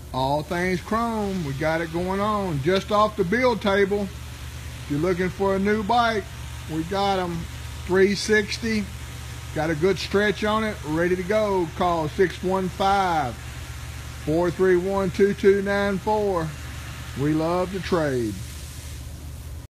All things chrome, we got it going on. Just off the build table. If you're looking for a new bike, we got them. 360. Got a good stretch on it, ready to go. Call 615-431-2294. We love to trade.